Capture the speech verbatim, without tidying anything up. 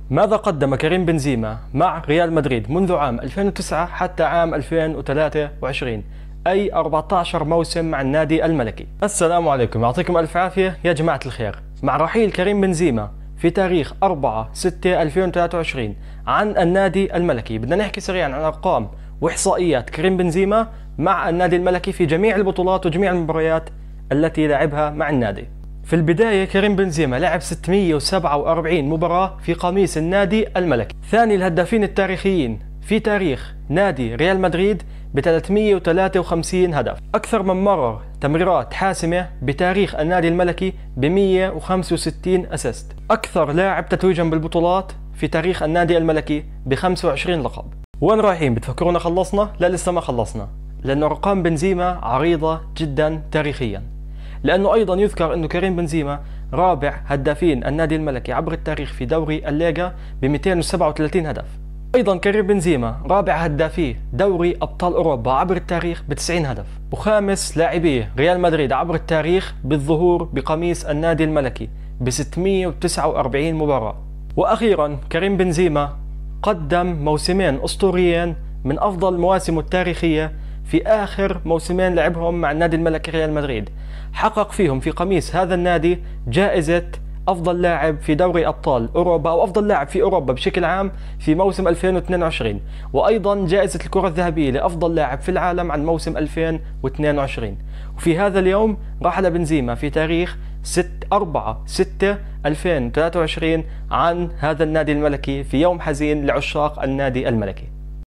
ماذا قدم كريم بنزيما مع ريال مدريد منذ عام ألفين وتسعة حتى عام ألفين وثلاثة وعشرين، أي أربعة عشر موسم مع النادي الملكي؟ السلام عليكم، يعطيكم ألف عافية يا جماعة الخير. مع رحيل كريم بنزيما في تاريخ أربعة ستة ألفين وثلاثة وعشرين عن النادي الملكي، بدنا نحكي سريعا عن أرقام وإحصائيات كريم بنزيما مع النادي الملكي في جميع البطولات وجميع المباريات التي لعبها مع النادي. في البداية كريم بنزيما لعب ستمئة وسبعة وأربعين مباراة في قميص النادي الملكي، ثاني الهدافين التاريخيين في تاريخ نادي ريال مدريد ب ثلاثمئة وثلاثة وخمسين هدف، أكثر من مرر تمريرات حاسمة بتاريخ النادي الملكي ب مئة وخمسة وستين أسيست، أكثر لاعب تتويجا بالبطولات في تاريخ النادي الملكي ب خمسة وعشرين لقب. وين رايحين؟ بتفكرونا خلصنا؟ لا، لسه ما خلصنا، لأن أرقام بنزيما عريضة جدا تاريخيا، لأنه أيضا يذكر أنه كريم بنزيما رابع هدافين النادي الملكي عبر التاريخ في دوري الليغا ب مئتين وسبعة وثلاثين هدف. أيضا كريم بنزيما رابع هدافي دوري أبطال أوروبا عبر التاريخ ب تسعين هدف، وخامس لاعبي ريال مدريد عبر التاريخ بالظهور بقميص النادي الملكي ب ستمئة وتسعة وأربعين مباراة. وأخيرا كريم بنزيما قدم موسمين أسطوريين من أفضل مواسمه التاريخية في آخر موسمين لعبهم مع النادي الملكي ريال مدريد، حقق فيهم في قميص هذا النادي جائزة أفضل لاعب في دوري أبطال أوروبا أو أفضل لاعب في أوروبا بشكل عام في موسم ألفين واثنين وعشرين، وأيضا جائزة الكرة الذهبية لأفضل لاعب في العالم عن موسم ألفين واثنين وعشرين. وفي هذا اليوم رحل بنزيما في تاريخ أربعة ستة ألفين وثلاثة وعشرين عن هذا النادي الملكي في يوم حزين لعشاق النادي الملكي.